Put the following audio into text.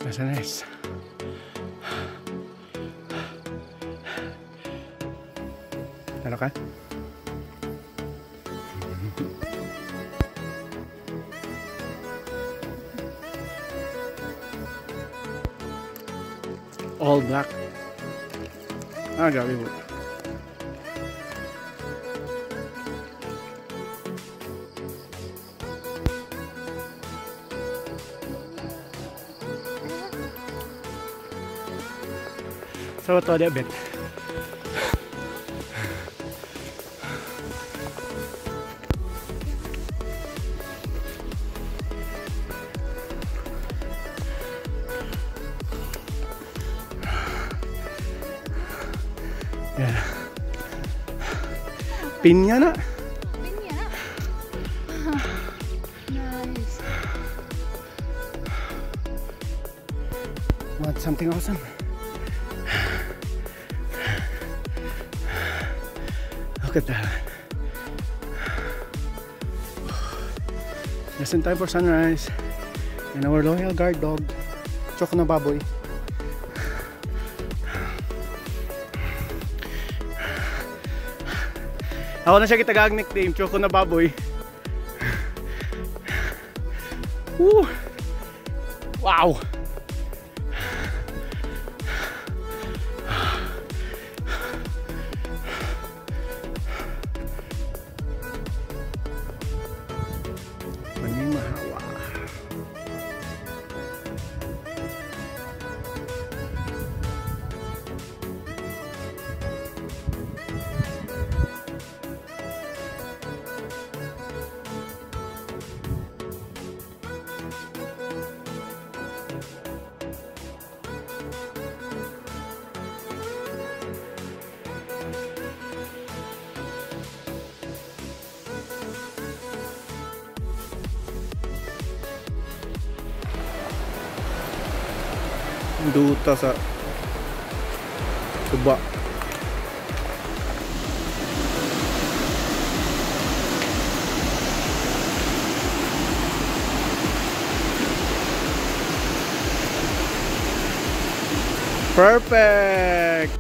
Nice. Ano ka? All black. Ah, grabe po. So ito a bit. Yeah. Pinya na. Pinya. Nice. Want something awesome? Look at that. Just in time for sunrise. And our loyal guard dog, Choco na baboy. Ako na siya kitagag nickname, Choco na baboy. Woo! Wow! Maning mahawa. Duta sa tuba. Perfect.